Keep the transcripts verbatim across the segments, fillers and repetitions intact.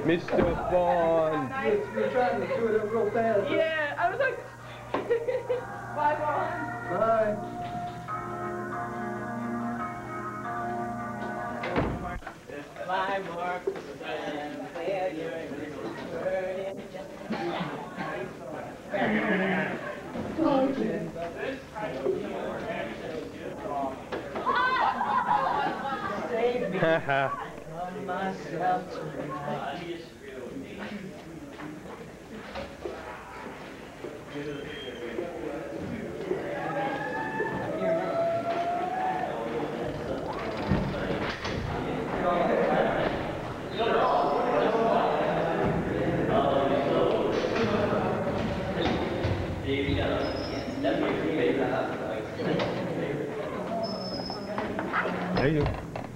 Mister Bond. You're trying to do it up real fast. Yeah, I was like, bye, Bond. Bye. Bye, Mark. Haha. Myself tonight. There you go.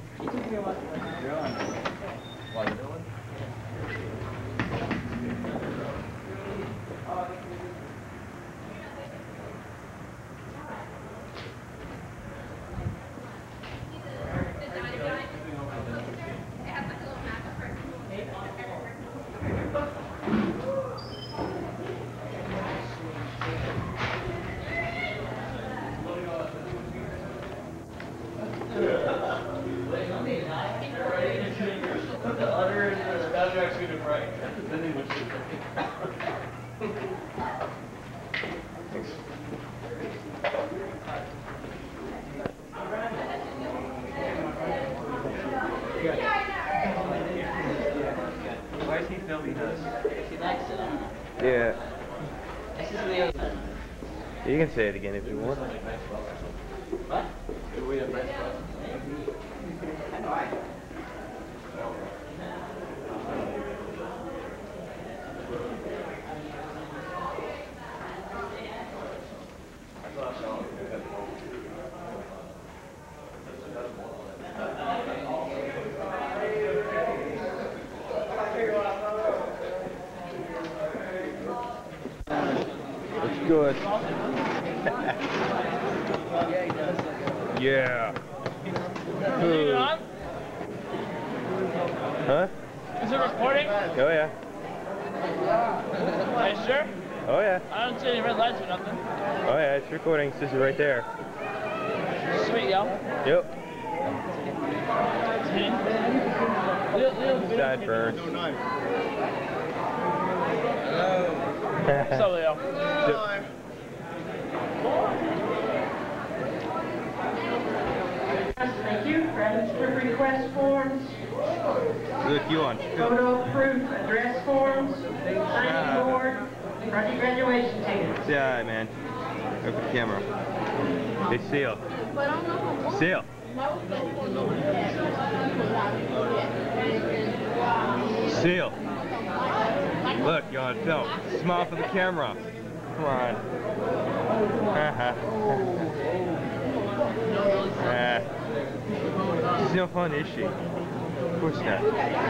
Why is he filming us? He likes it. Yeah. This is the other one. You can say it again if you want. What? Do we have nice spots? Looks good. Yeah. Good. Huh? Is it recording? Oh yeah. Are you sure? Oh yeah. I don't see any red lights or nothing. Oh yeah, it's recording. This is right there. Sweet, yo. Yep. Leo, Side burns. So, Leo. Thank you. Register request forms, Look, you on. photo proof address forms, signing board, project graduation tickets. Yeah, man. Look at the camera. They seal. Seal. Seal. Look, you're on film. Smile for the camera. Come on. Haha. Ah. She's no fun, is she? Of course not.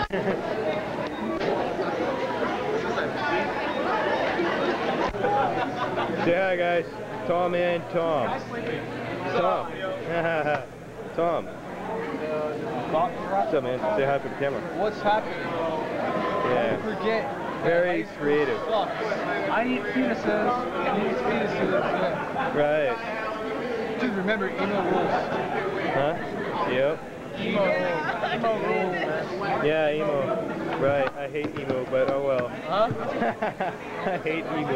Say hi, guys. Tom and Tom. Tom. Tom. What's up, man? Say hi for the camera. What's happening? Yeah. Don't forget. Very creative. I need fetuses. I need fetuses. Yeah. Right. Dude, remember, emo rules. Huh? Yep. Emo rules. Emo rules, man. Yeah, emo. Right. I hate emo, but oh well. Huh? I hate emo.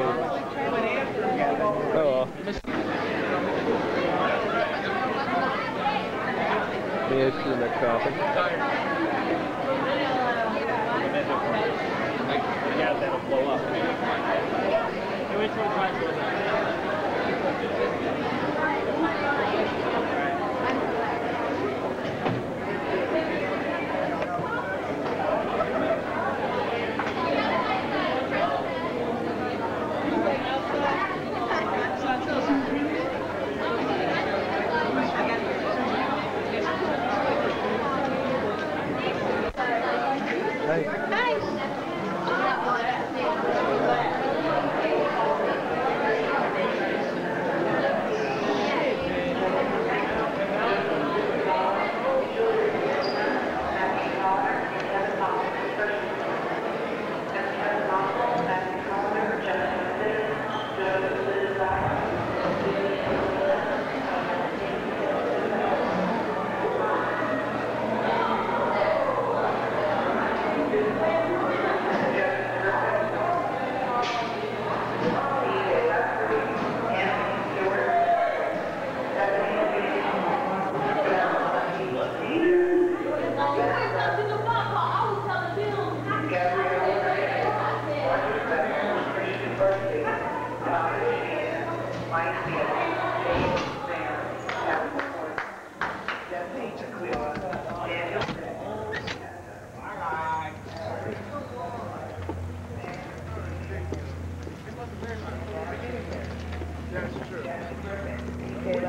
Oh well. Yeah, it's in the coffin. Yeah, that'll blow up. Hey, which one tries to Nice.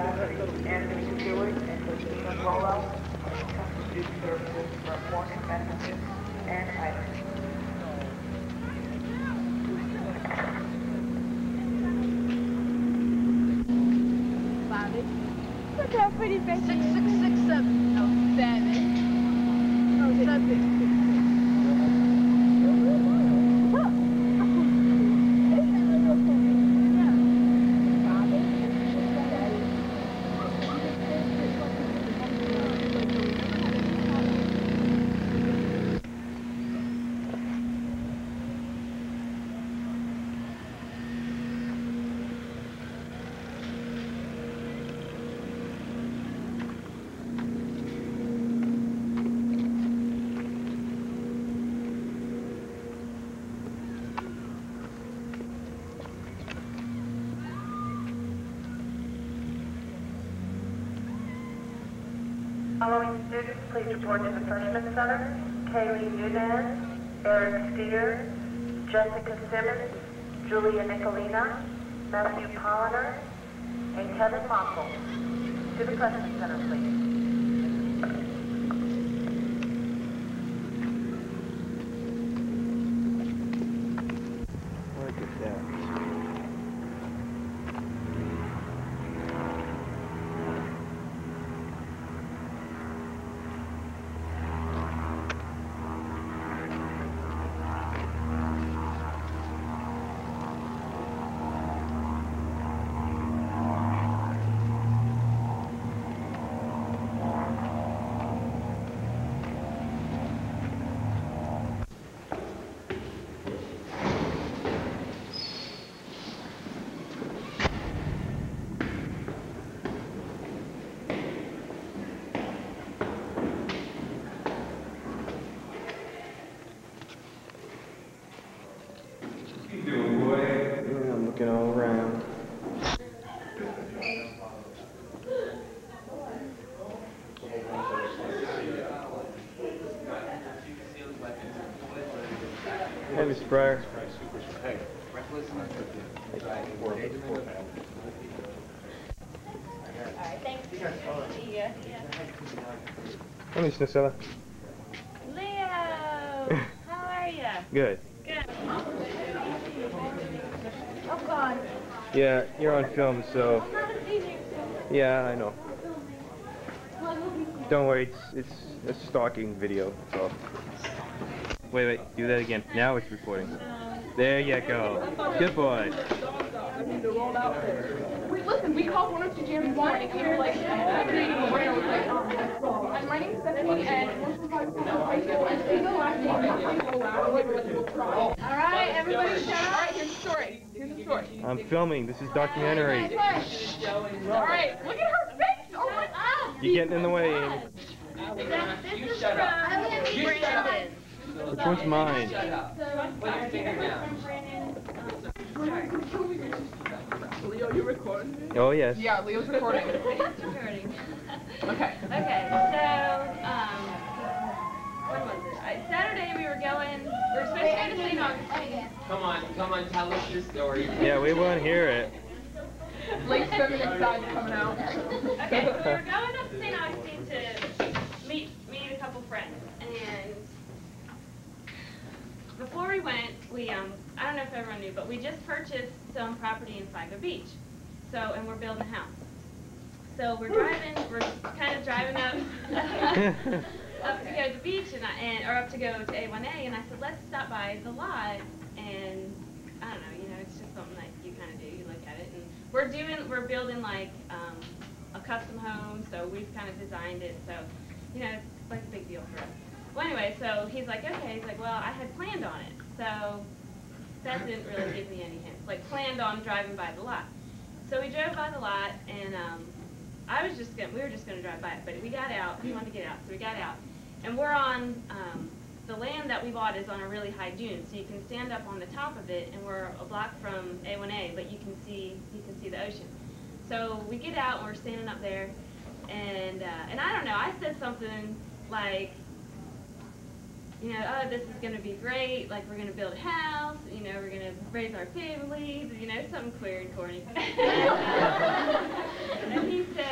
and Stewart and Christina Rollo, constitute services for important messages and items. Look how pretty Becky is. Six, six, six, seven. No, seven. Oh, seven. Following students, please report to the Freshman Center. Kaylee Nunez, Eric Steer, Jessica Simmons, Julia Nicolina, Matthew Polliner, and Kevin Mossel. To the Freshman Center, please. Look at that. I'm looking all around. Hey, Mister Pryor. Hey. Alright, thanks. See ya. Hey, Miss Nacella. Leo! How are ya? Good. Good. Oh, God. Yeah, you're on film, so... I'm not a senior, so... Yeah, I know. Don't worry, it's, it's a stalking video, so... Wait, wait, do that again. Now it's recording. There you go. Good boy. Wait, listen, we called one oh two Jam this morning and they were like, creating a radio like, um, my name's Stephanie and we're from high school and she's the last name and she's so loud, like, we'll try. Alright, everybody shut up. Alright, here's the story. Here's the story. I'm filming. This is documentary. Alright, look at her face! Oh my God! You're getting in the way, Amy. This is from Brandon. Which one's mine? Leo, you recording? Oh, yes. Yeah, Leo's recording. Recording. Okay. Okay, so, um, when was it? I, Saturday we were going, we were supposed to go to Saint Augustine. Come on, come on, tell us your story. Yeah, we want to hear it. Late feminist side coming out. Okay, so we were going up to Saint Augustine to meet, meet a couple friends, and before we went, we, um, I don't know if everyone knew, but we just purchased some property in Flagler Beach. So, and we're building a house. So we're driving, we're kind of driving up, up to go to the beach, and, I, and or up to go to A one A, and I said, let's stop by the lot, and I don't know, you know, it's just something that you kind of do, you look at it, and we're doing, we're building like um, a custom home, so we've kind of designed it, so, you know, it's like a big deal for us. Well, anyway, so he's like, okay, he's like, well, I had planned on it, so that didn't really give me any hints, like planned on driving by the lot. So we drove by the lot, and um, I was just gonna, we were just gonna drive by it, but we got out, we wanted to get out, so we got out. And we're on, um, the land that we bought is on a really high dune, so you can stand up on the top of it, and we're a block from A one A, but you can see, you can see the ocean. So we get out, and we're standing up there, and, uh, and I don't know, I said something like, you know, oh, this is going to be great, like, we're going to build a house, you know, we're going to raise our families, you know, something queer and corny. And he said,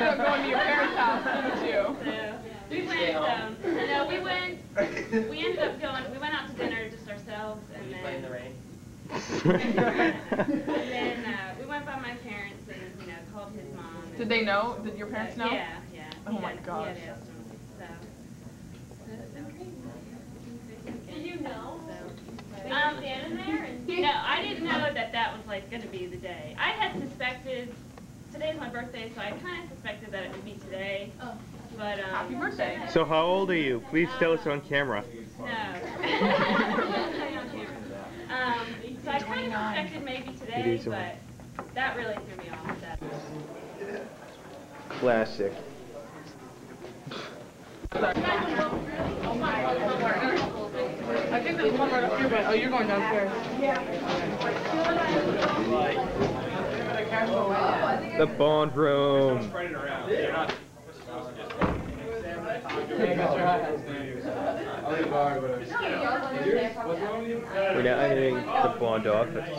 ended up going to your parents' house, didn't you? So we went. Um, no, we went. We ended up going. We went out to dinner just ourselves, and Did you then. play in the rain? and then uh, we went by my parents and you know called his mom. And, Did they know? Did your parents know? Yeah, yeah. Oh He my had- gosh. He had asked them, so. So it's been crazy. Did you know? So. Were you Um, standing there? And No, I didn't know that that was like going to be the day. I had suspected. Today's my birthday, so I kind of suspected that it would be today. Oh. But um. Happy birthday. So how old are you? Please tell us on camera. No. um, so I kind of suspected maybe today, is on. but that really threw me off. That. Classic. I think there's one right up here, but oh, you're going downstairs. The bond room. We're now entering the bond office.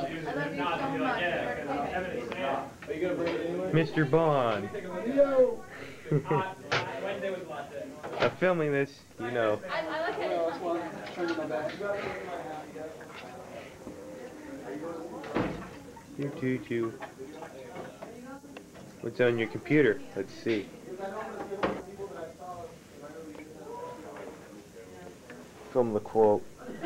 Mister Bond. I'm filming this, you know. I, I like how Two, two, two. What's on your computer? Let's see. Film the quote.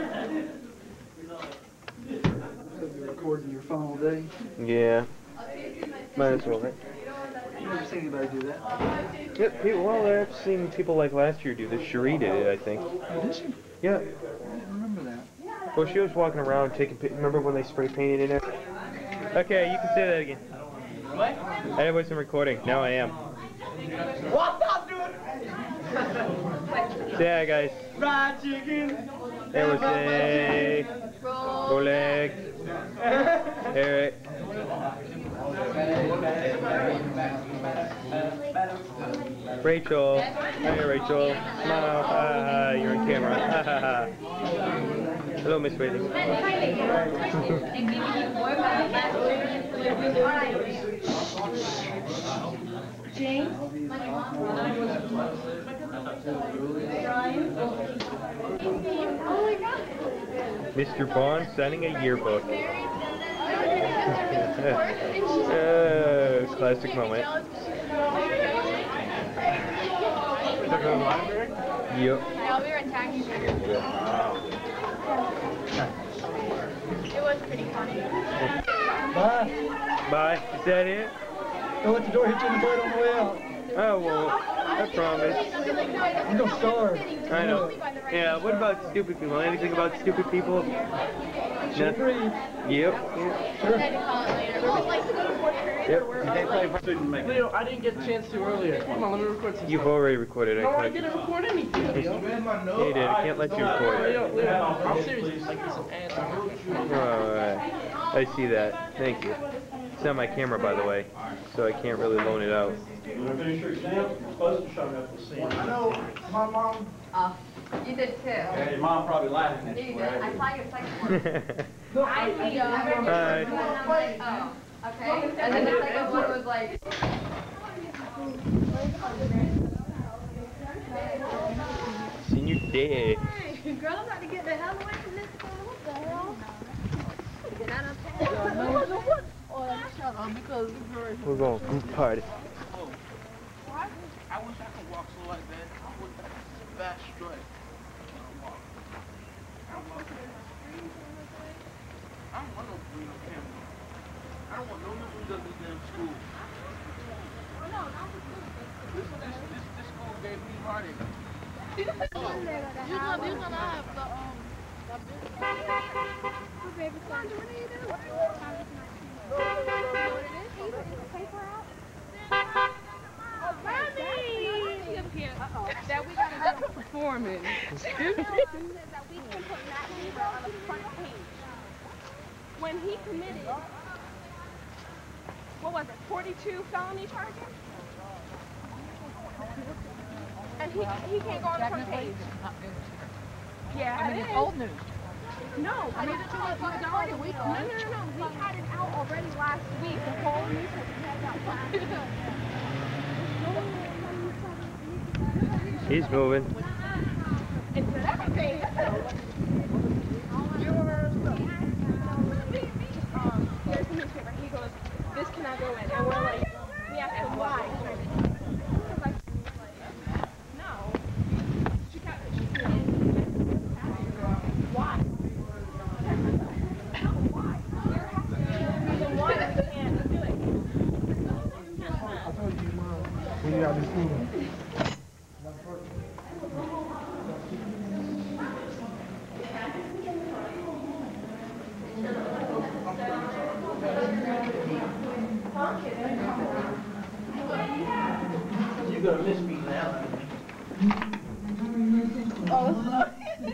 You're recording your phone all day. Yeah. Might as well, right? You never seen anybody do that. Yeah, people, well, I've seen people like last year do this. Cherie did it, I think. Oh, did she? Yeah. I didn't remember that. Well, she was walking around taking pictures. Remember when they spray painted in there? Okay, you can say that again. What? I wasn't recording. Now I am. What's up, dude? Say hi, guys. Fried chicken. There was a Oleg, Eric. Rachel. Hi, Rachel. Smile. Ha, ha, you're on camera. Ha, ha, ha. Hello, Miss Whaley. James? Mister Bond signing a yearbook. uh, classic moment. Yep. No, we were in taxi. It was pretty funny. Bye. Bye. Is that it? Don't let the door hit you in the butt on the way out. Oh, well, I promise. You're gonna starve. I know. Yeah, what about stupid people? Anything about stupid people? Should No. breathe. Yep. Sure. Yep. Leo, I didn't get a chance to earlier. Come on, let me record some You've stuff. already recorded. No, I I didn't record anything, Leo. Yeah, you did. I can't let you record. Leo, Leo, I'm serious. Like, some ads. Alright. I see that. Thank you. It's not my camera, by the way, so I can't really loan it out. I know. My mom. Uh, you did too. Yeah, your mom probably laughing at You you. did. I saw your second one. No, I see. I read your Hi. first one and I'm like, oh, okay. And then the second one was like. Senior day. Girl, I'm about to get the hell away from this school. What the hell? Get out of town. We're going group party. I wish I could walk slow like that. I would fast strut. I don't want no food on camera. I don't want no news of this damn school. This, this, this, this school gave me heartache. You're gonna, you're gonna have the, um, the baby Sandra, what are you doing? You know what it is? He's putting the paper out. Uh-oh. That we gotta have a performance. That we can put that paper on the front page. When he committed, what was it, forty-two felony charges? And he, he can't go on the front page. Yeah, I mean, it's old news. No, I mean, it's already, no, no, no, no, we had it out already last week. The whole newspaper had it out last week. He's moving. And for everything, um, there's a newspaper. He goes, this cannot go in. And we're like, we asked him why. We're like, no. She can't, she can't. Why? No, why? There has to be a reason why we can't do it. I told you, Mom, when you out of school. You're gonna miss me now. Oh, sorry.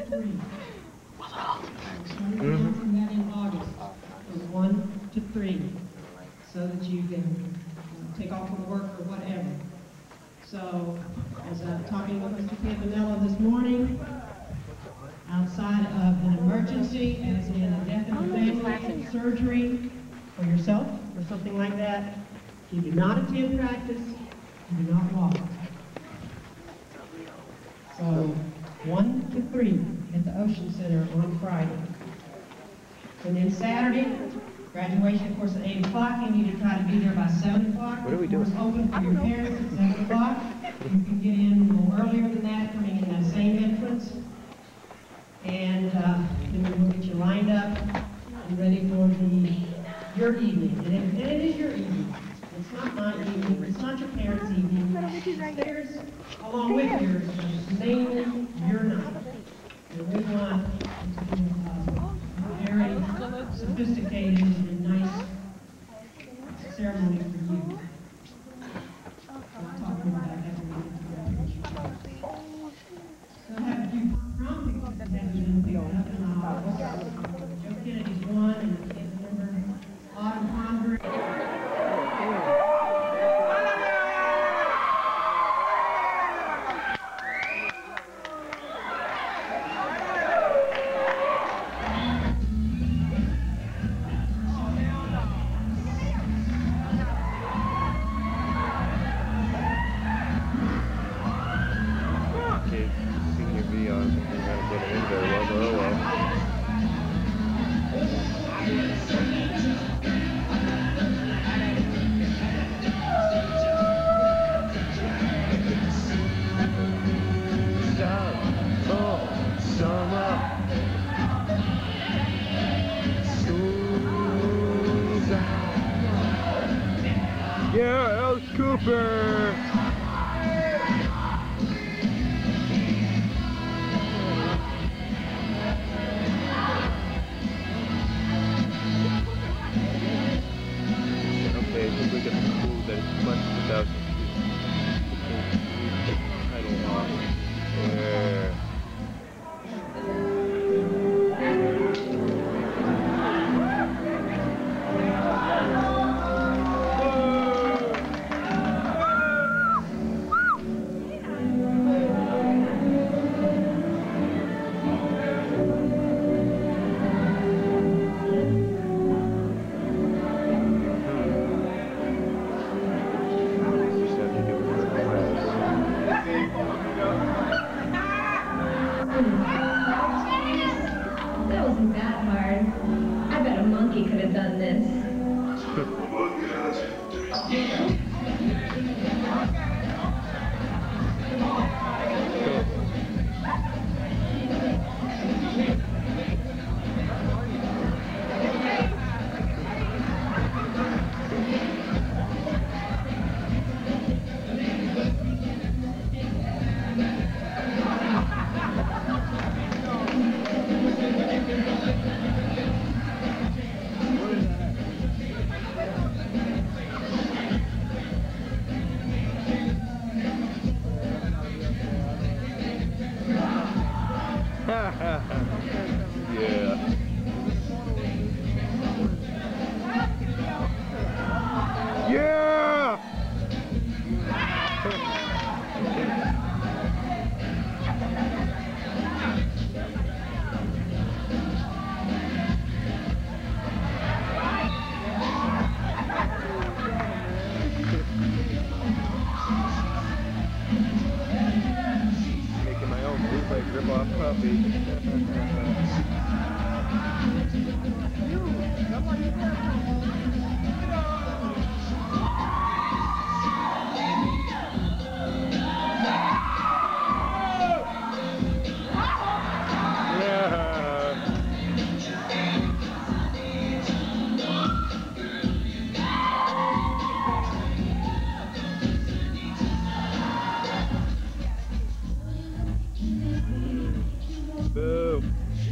Mm-hmm. That in August, from one to three, so that you can uh, take off from work or whatever. So, as I'm talking with Mister Campanella this morning, outside of an emergency, as in a death in the family, surgery for yourself or something like that, you do not attend practice, you do not walk. So, one to three at the Ocean Center on Friday. And then Saturday, graduation, of course, at eight o'clock. You need to try to be there by seven o'clock. What are we doing? It's open for your parents at seven o'clock. You can get in a little earlier than that, coming in that same entrance. And uh, then we'll get you lined up and ready for the your evening. And it, and it is your evening. It's not my evening. It's not your parents' evening. It's theirs along with yours, but it's mainly your night. And we want it to be uh, very sophisticated and nice ceremony for you. We'll talk more about that when we get to graduation. So I have a few prom pictures that have been picked up in the office. Joe Kennedy's one, and kids remember Autumn Ponder. Yeah, Alice Cooper! Okay, I think we got the clue that it's much without title off. Where? That wasn't that hard. I bet a monkey could have done this. Yeah. Yeah! puppy. Boo.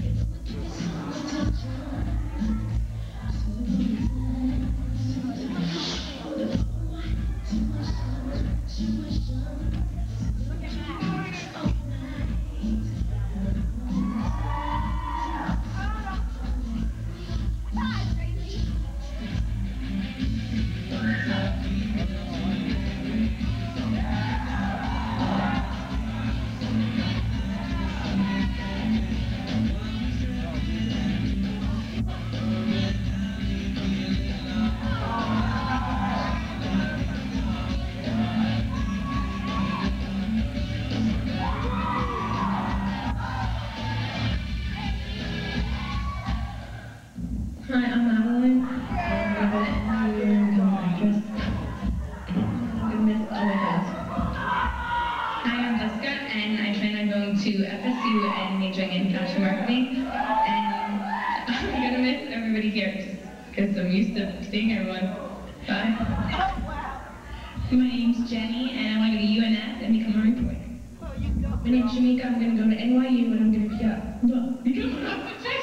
Hi, I'm Madeline. I'm going to actress. I'm going to miss all my friends. Hi, I'm Jessica, and I plan on going to F S U and majoring in fashion marketing. And I'm going to miss everybody here, just because I'm used to seeing everyone. Bye. My name's Jenny, and I want to go to U N S and become a reporter. My name's Shamika. I'm going to go to N Y U, and I'm going to become, well, become a obstetrician.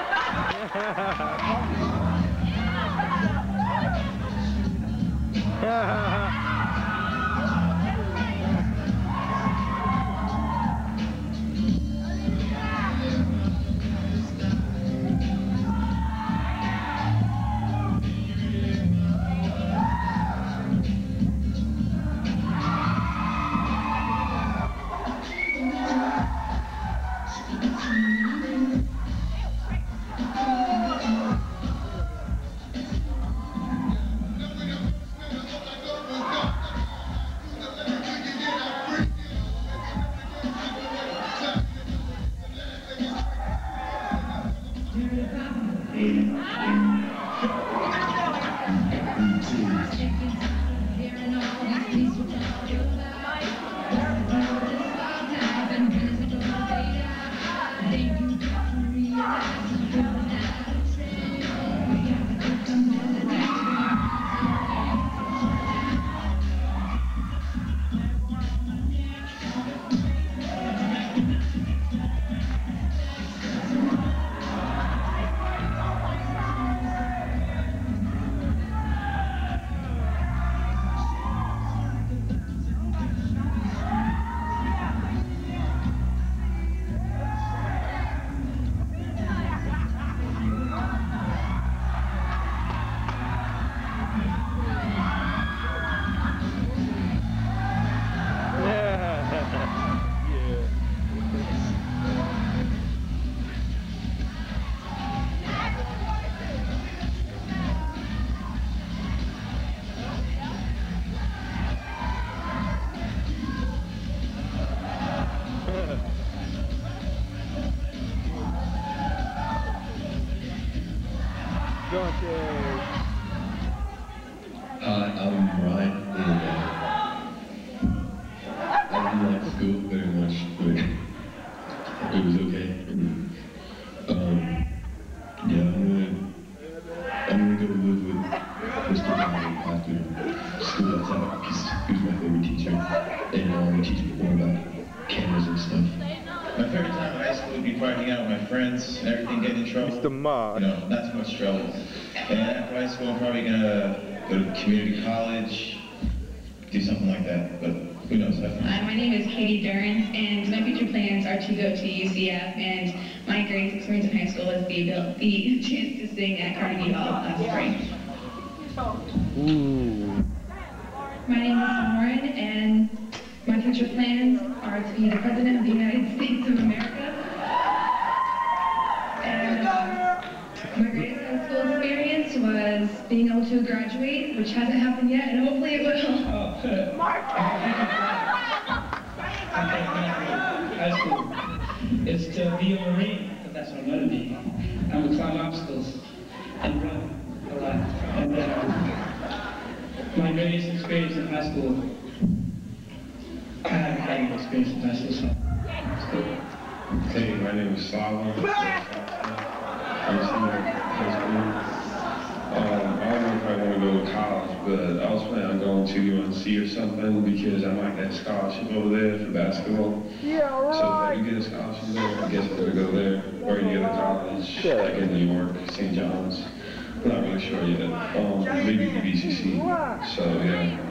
Hi, I'm Ryan, and uh, I didn't like school very much, but it was okay. And, um, yeah, I'm gonna, I'm gonna go live with Mister Ryan after school that's out, because he was my favorite teacher, and uh, he teach me more about cameras and stuff. My favorite time in high school would be partying out with my friends, everything getting in trouble. Mister Ma. You know, not too much trouble. And after high school, I'm probably gonna go to community college, do something like that, but who knows? Hi, my name is Katie Durrance, and my future plans are to go to U C F, and my greatest experience in high school was the, the chance to sing at Carnegie Hall last spring. Ooh. My name is Lauren, and my future plans are to be the President of the United States of America. And uh, my greatest high school experience was being able to graduate, which hasn't happened yet, and hopefully it will. High school. It's still be a Marine, because that's what I'm going to be. I would climb obstacles and run a lot. And uh, my greatest experience in high school, I haven't had any experience in high school, so it's cool. Hey, my name is Flagler. I'm a senior in high school. Um, I don't know if I want to go to college, but I was planning on going to U N C or something because I might get a scholarship over there for basketball. Yeah, right. So if I do get a scholarship there, I guess I'm going to go there or any other college, Yeah. like in New York, Saint John's. I'm not really sure yet. Um, maybe the B C C. So yeah.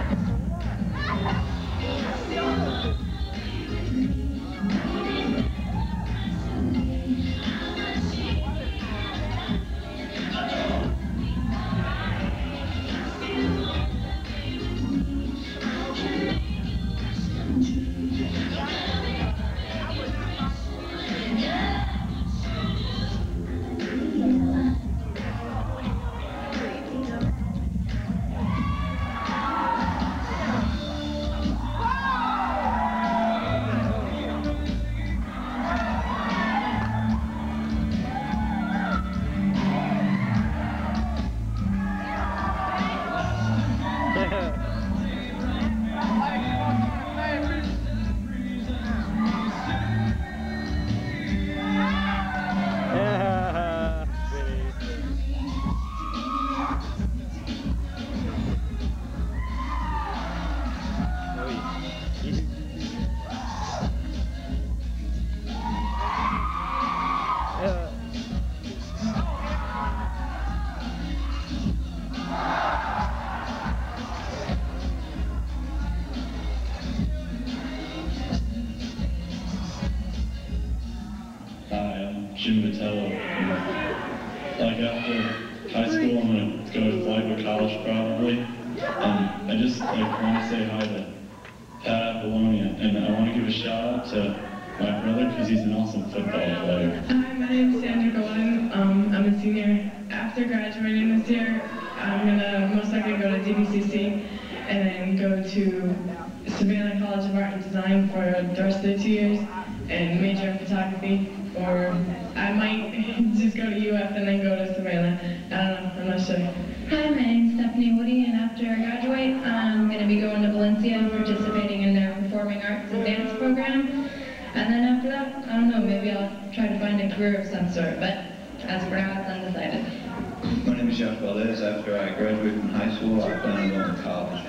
Like after high school, I'm gonna go to Flagler College probably, and I just like want to say hi to Pat Apollonia, and I want to give a shout out to my brother because he's an awesome football player. Hi, my name is Sandra Golan. Um, I'm a senior. After graduating this year, I'm gonna most likely go to D B C C and then go to Savannah College of Art and Design for the rest of the two years and major in photography. Or I might just go to U F and then go to Savannah. I don't know, I'm not sure. Hi, my name's Stephanie Woody, and after I graduate, I'm going to be going to Valencia and participating in their Performing Arts and Dance program. And then after that, I don't know, maybe I'll try to find a career of some sort, but as for now, it's undecided. My name is Josh Valdez. After I graduate from high school, I plan on going to college.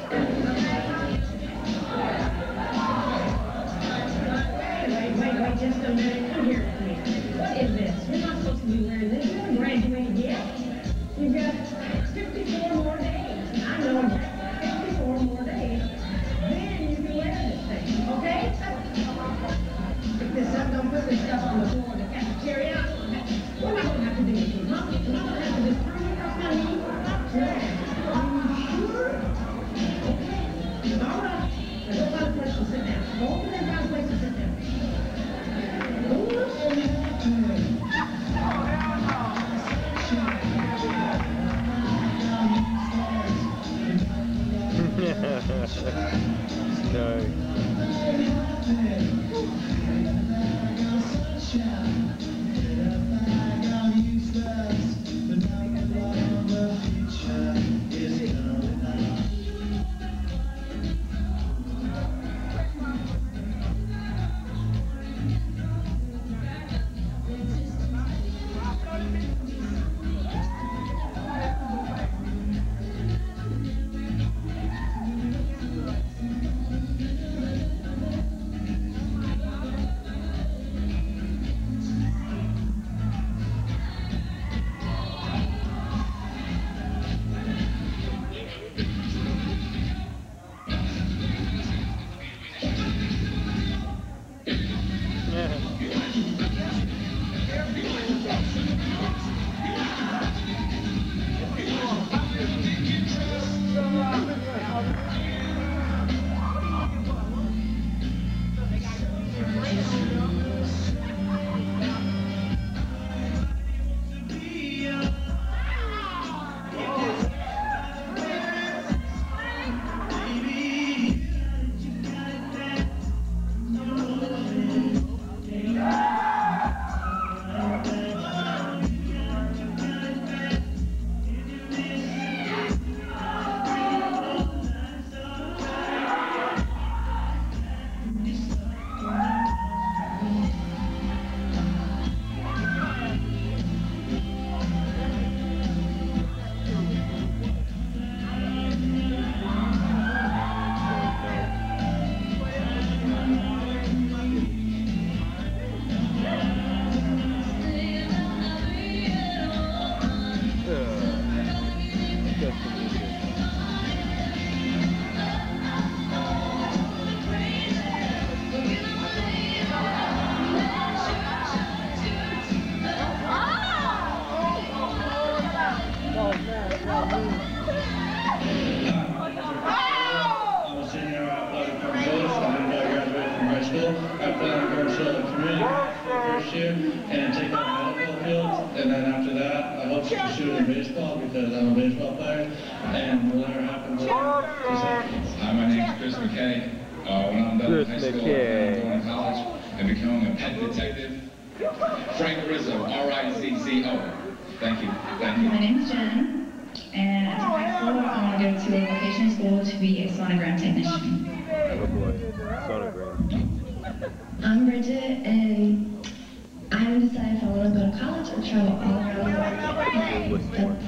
Wait, wait, wait, just a minute. Come here with me. What is this? You're not supposed to be wearing this. You haven't graduated yet. You've got fifty-four more days. I know that. fifty-four more days. Then you can wear this thing, okay? Pick this up. Don't put this stuff on the floor in the cafeteria. We're not going to have to do anything, huh? We're not going to have to just throw your stuff on you. Yeah. Are you sure? Okay. All right. Now go find a place to sit down. Go over there and find a place to sit down. After that, I go to community college for the first year and take on medical field. And then after that, I hope to pursue in baseball because I'm a baseball player. And whatever happens, just happens. Hi, my name is Chris McKay. Uh, when I'm done with high school, I'm going to college and becoming a pet detective. Frank Rizzo, R I Z Z O. Thank you. Thank you. My name is Jen, and after high school, I want to go to a vocational school to be a sonogram technician. Oh boy, sonogram. I'm Bridget, and I haven't decided if I want to go to college or travel all around the world.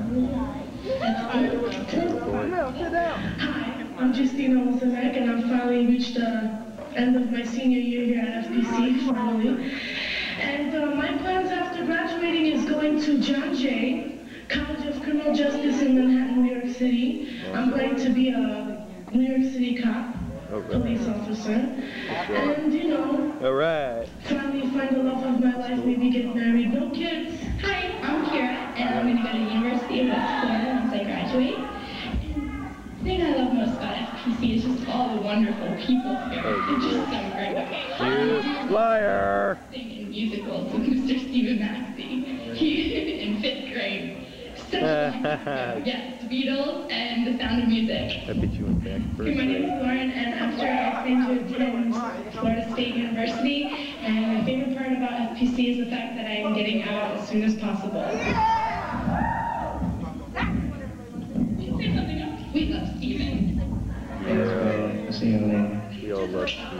Hi, I'm Justina Olsenbeck, and I've finally reached the end of my senior year here at F P C, finally. And uh, my plans after graduating is going to John Jay, College of Criminal Justice in Manhattan, New York City. I'm going to be a New York City cop, police officer. And, you know, all right. Finally find the love of my life, maybe get married, no kids. Hi, I'm Kira, and I'm going to go to the University of West Florida once I graduate. The thing I love most about F P C is just all the wonderful people here. They're just so great. You flyer! Singing musicals with Mister Stephen Maxey. He in fifth grade. So yes, Beatles and The Sound of Music. I bet you went back first. My name is Lauren, and after I plan to attend Florida State University, and my favorite part about F P C is the fact that I am getting out as soon as possible. We love Stephen. Yeah. See you later. We all love Stephen.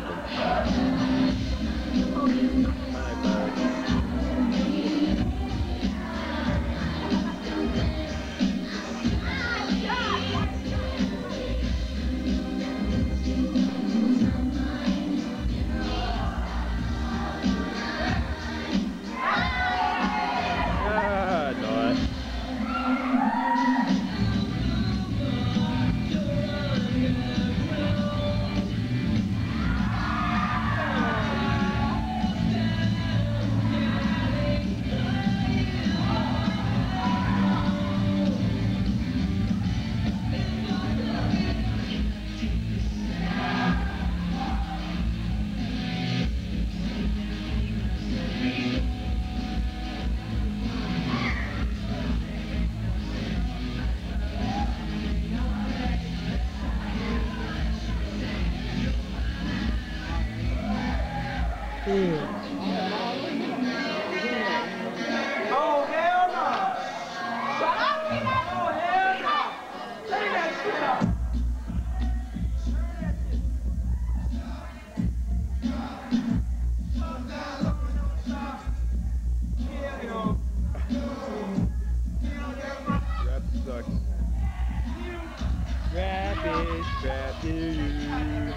Oh, hell no! Shut up! Oh, hell no! Take that shit up! Rap sucks. Rap is crap to you.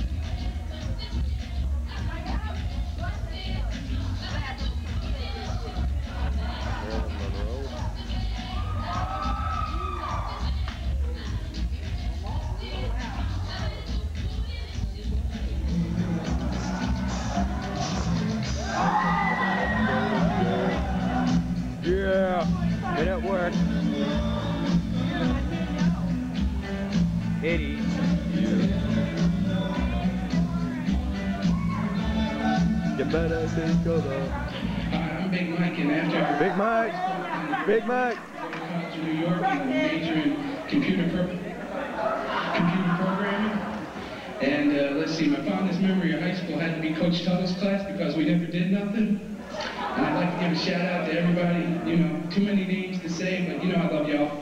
Yeah, it at work. eighty. You better think of it. Hi, I'm Big Mike, and after Big Mike, Big Mike. to New York and major in computer pro computer programming. And uh, let's see, my fondest memory of high school had to be Coach Tuttle's class because we never did nothing. And I'd like to give a shout out to everybody. You know, too many names to say, but you know I love y'all.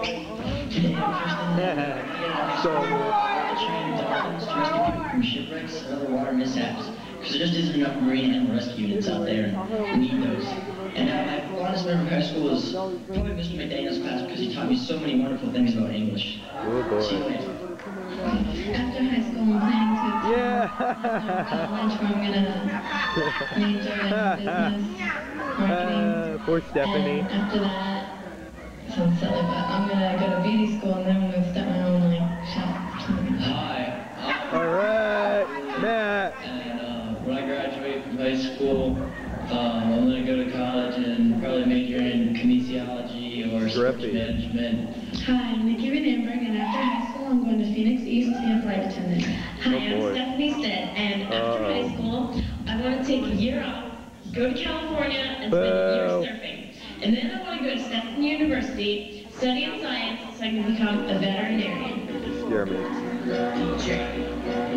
So Training dolphins to rescue people from shipwrecks and other water mishaps. Because there just isn't enough marine animal rescue units out there, and we need those. And uh, my fondest memory of high school is probably Mister McDaniel's class because he taught me so many wonderful things about English. oh boy. See you later. After high school, I'm planning to Yeah. college where I'm gonna major in business, marketing. Uh, poor Stephanie. And after that, sounds silly, but I'm gonna go to beauty school and then I'm gonna start my own like shop or something. Hi. All right, Matt. And uh, when I graduate from high school, um, I'm going to go to college and probably major in kinesiology or sports Grippy. management. Hi, I'm Nikki Renamberg, and after high school, I'm going to Phoenix East to be a flight attendant. Hi, I'm Stephanie Stead, and after high school, I want to take a year off, go to California, and spend a year surfing. And then I want to go to Stanford University, study in science, so I can become a veterinarian. Scare me.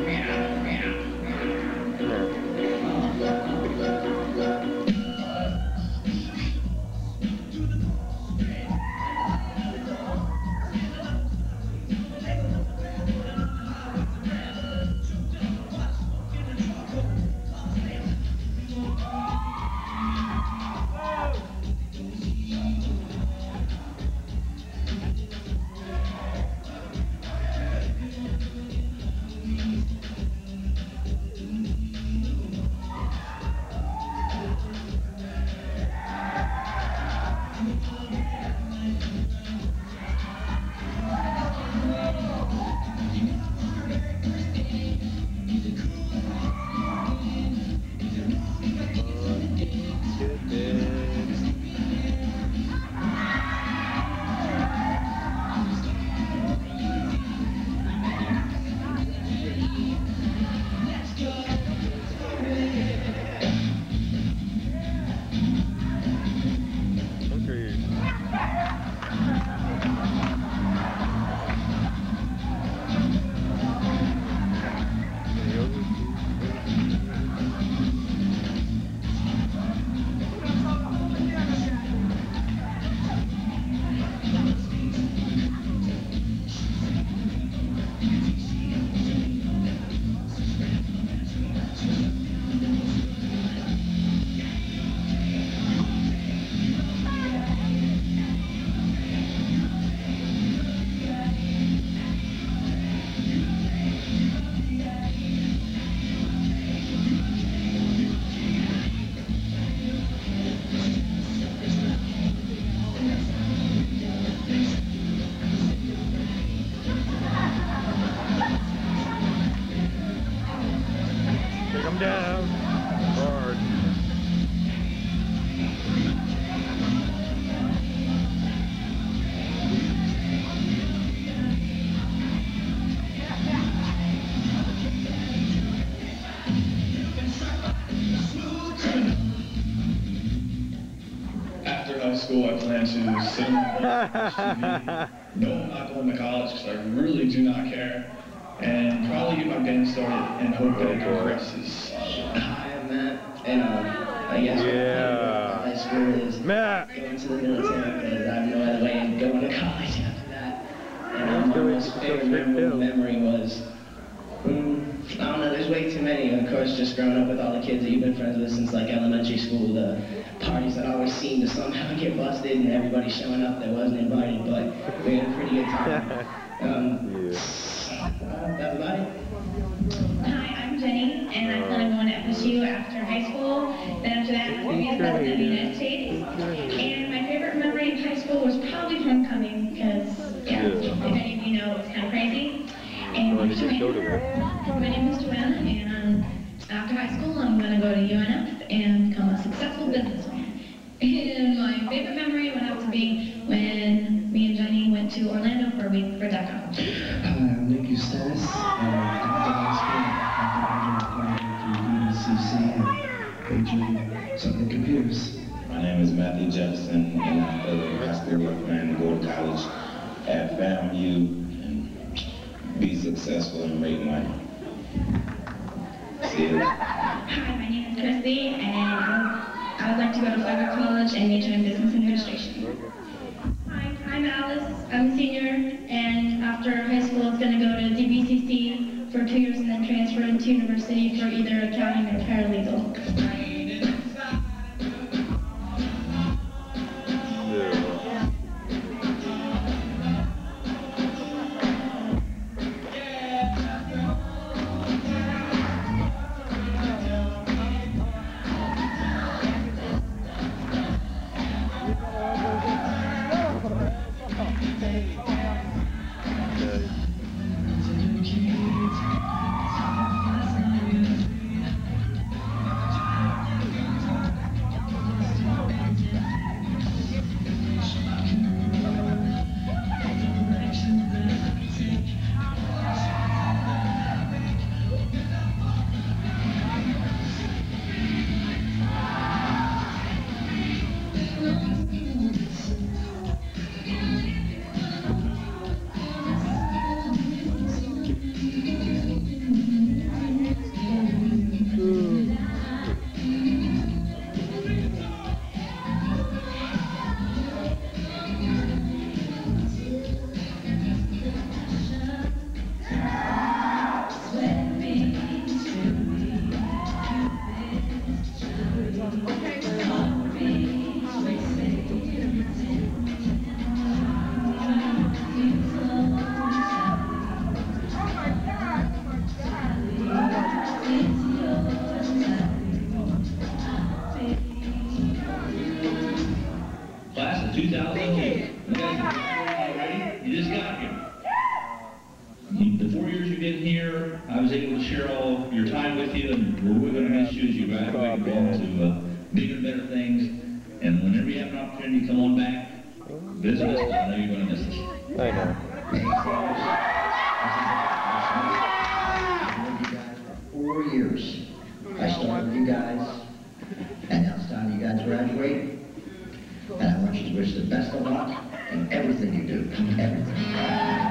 Come down hard. After high school, I plan to sit on my No, I'm not going to college because I really do not care. And probably get my band started and hope that it progresses. Hi, I'm Matt, and um, I guess yeah. high school is Matt. going to the military because I have no other way of going to college after that. And um, my most favorite memorable memory was, um, I don't know, there's way too many. Of course, just growing up with all the kids that you've been friends with since like elementary school, the parties that always seem to somehow get busted and everybody showing up that wasn't invited, but we had a pretty good time. Um, yeah. Uh, that's about it. Hi, I'm Jenny, and I plan on going to F S U after high school. Then after that, I'm going to be the president of the United States. And my favorite memory of high school was probably homecoming, because, yeah, if any of you know, it was kind of crazy. And I'm Joanna. My name is Joanna, and after high school, I'm going to go to U N F and become a successful businesswoman. And my favorite memory would have to be when me and Jenny went to Orlando for a week for DECA. Hi, I'm Nick Eustace. Uh, after high school, I graduated from B B C C and majored something computers. My name is Matthew Jefferson, and I further high school work plan to go to college at FAMU and be successful and make money. See you. Hi, my name is Christy, and I would like to go to Flagler College and major in business administration. Hi, I'm Alice. I'm a senior, and after high school, it's going to go to D B C C for two years and then transfer into university for either accounting or paralegal. to share all your time with you, and we're really going to miss you as you graduate and go on to uh, bigger and better things. And whenever you have an opportunity, come on back, visit us. I know you're going to miss us. I know. I've known you guys for four years. I started with you guys, and now it's time you guys graduate. And I want you to wish the best of luck in everything you do. Everything.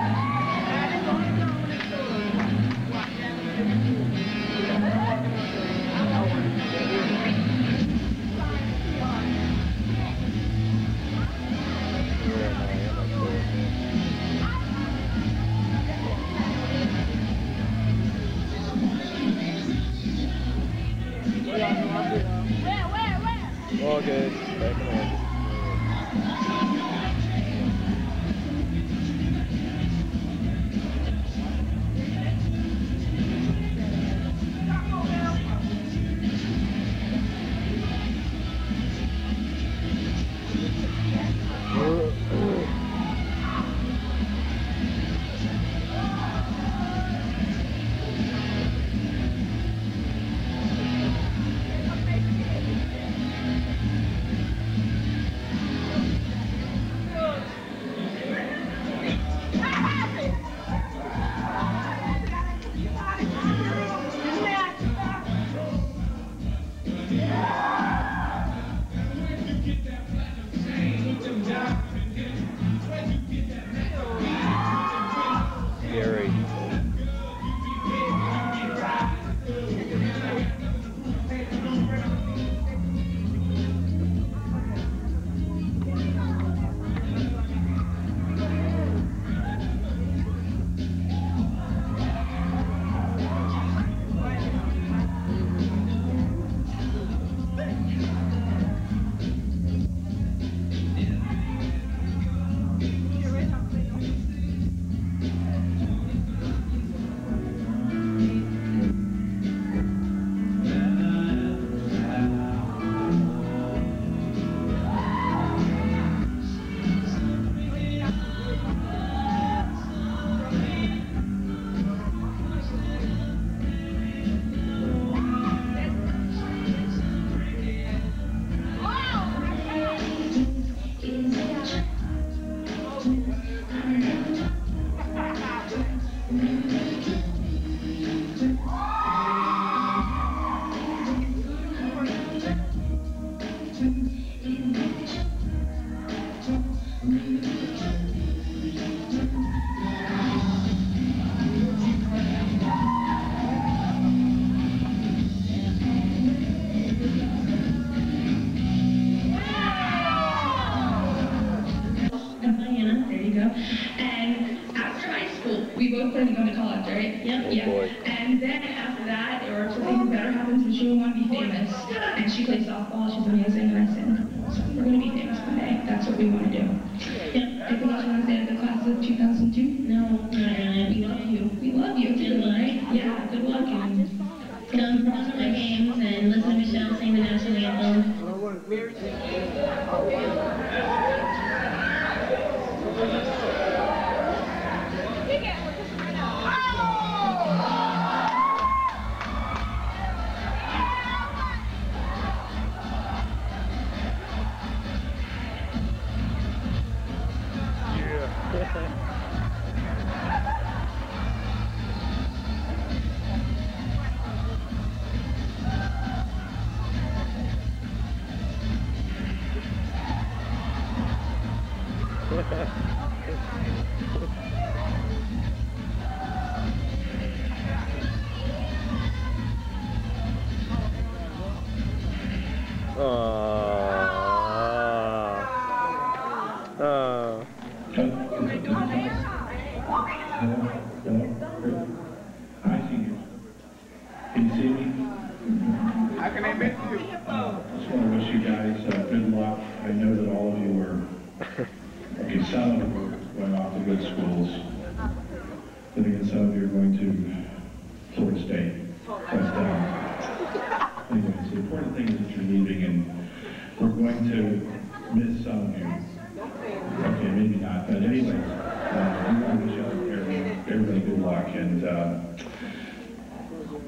All good. Back in order. Scary. And after high school, we both planned to go to college, right? Yep. Oh, yeah. boy. And then after that, or something better happens, and she would want to be famous. And she plays softball, she's amazing, and I said, so we're going to be famous one day. That's what we want to do. Yep. Anything else you want to say to the class of two thousand two? No, not really. We love you. We love you too, right? Yeah, good luck. And come to my games and listen to Michelle sing the national anthem.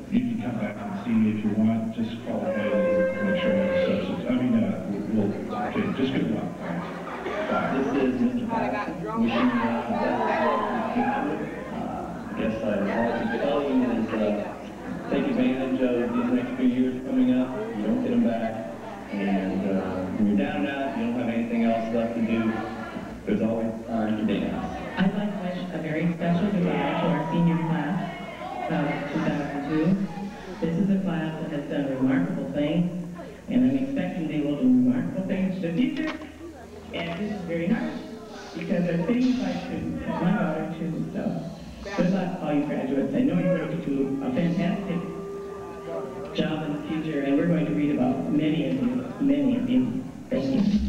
you can come back and see me if you want. Just call ahead and make sure I have substance. I mean, uh, we'll, okay, just good luck. Bye. This is Mister Pat, wishing you uh, the best of luck in the future. Uh, I guess uh, all I can tell you is uh, take advantage of these next few years coming up. You don't get them back. And uh, when you're down and out, you don't have anything else left to do, there's always time to dance. I'd like to wish a very special goodbye to our senior class of two thousand two. This is a class that has done remarkable things, and I'm expecting they will do remarkable things in the future. And this is very hard, because they're things I should have my daughter too. So, good luck, all you graduates. I know you're going to do a fantastic job in the future, and we're going to read about many of you, many of you. Thank you.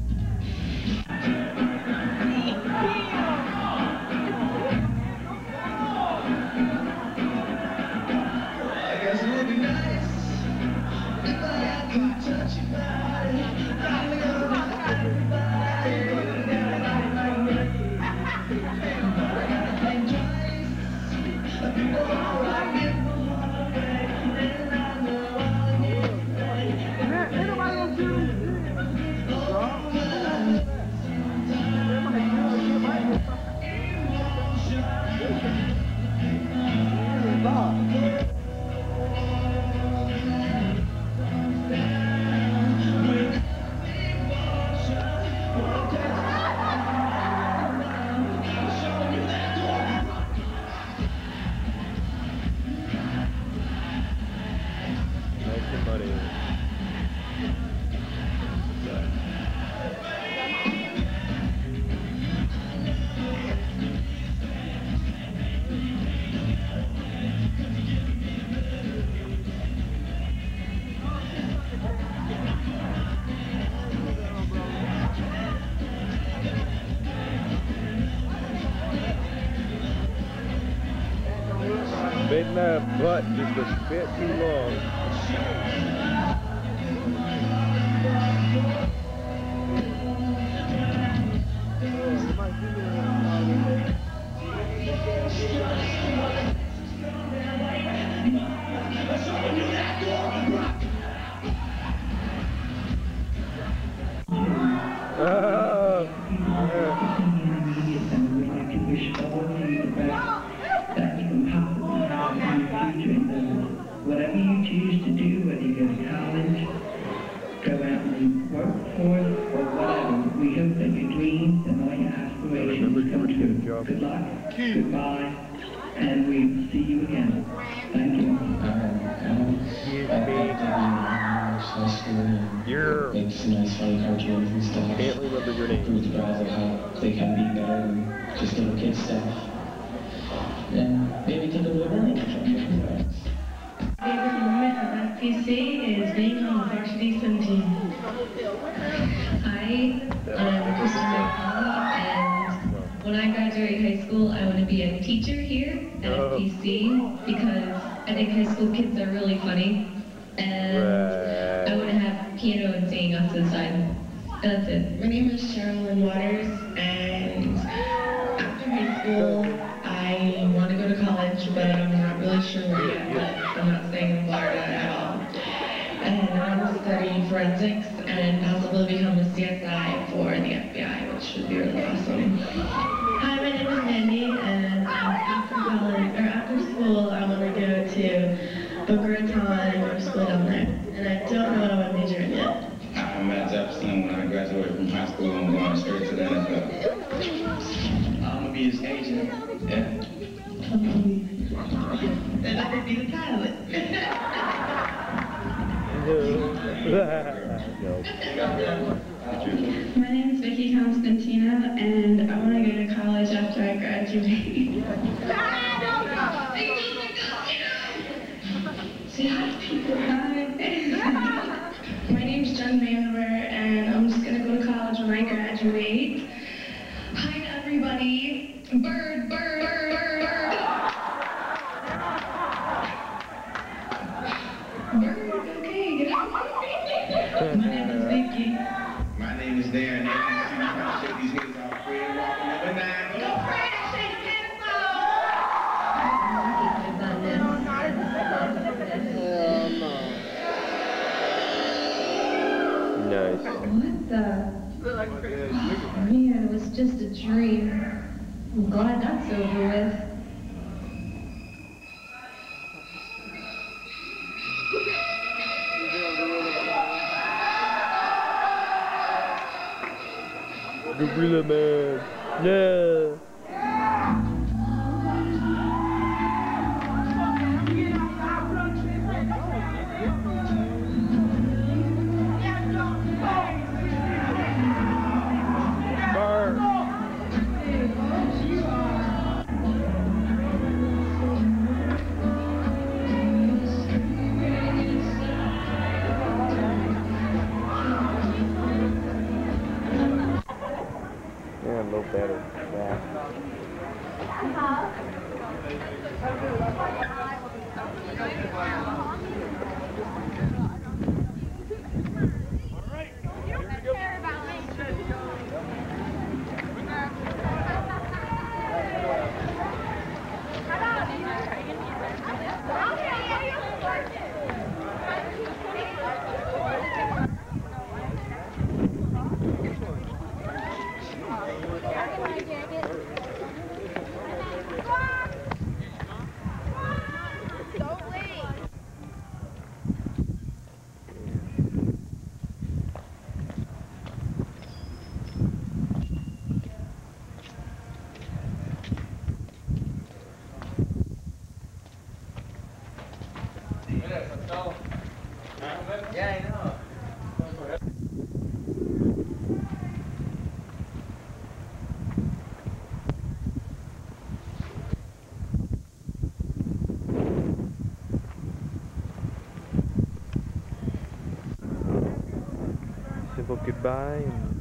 I guess it would be nice if I could touch your body. I think I'm about everybody. I gotta think twice before I give my heart away. And I know I'll get it right. Ain't nobody gonna do this. Oh, Made my butt just a bit too long. Whatever you choose to do, whether you go to college, go out and work for it, or whatever, we hope that your dreams and all your aspirations come true. Good luck, goodbye, and we see you again. Thank you. You're make some nice funny cartoons and stuff. Can't remember your name. Prove to guys of how they can be better than just little kid stuff. And maybe take a little running or something. Favorite moment of F P C is being on the varsity swim team. I am Christopher Paula, and when I graduate high school, I want to be a teacher here at F P C because I think high school kids are really funny, and right. I want to have piano and singing off to the side. That's it. My name is Sherilyn Waters, and after high school, I want to go to college, but I'm not really sure where yet, but I'm not staying in Florida at all. And I want to study forensics and possibly become a C S I for the F B I, which would be really awesome. Hi, my name is Mandy, and after college, or after school, I want to go to Boca Raton and go to school down there. And I don't know what I want to major in yet. I'm Matt Jefferson. When I graduate from high school, I'm going straight to the N F L. I'm gonna be his agent. Yeah. And I could be the pilot. My name is Vicky Constantina, and I want to go to college after I graduate. Say hi to people. Hi. My name's Jen Vanderweer, and I'm just going to go to college when I graduate. Hi to everybody. Bird, bird, bird, bird, bird. Bird, okay. My name is Vicky. My name is Darren. As you see, trying to shake these heads off. Fred walking number nine. Go Fred, shake hands off. What the? Man, it was just a dream. I'm glad that's over with. Gorilla Man. Yeah. Yeah, a little better. Yeah. Yeah, I know. Simple goodbye. And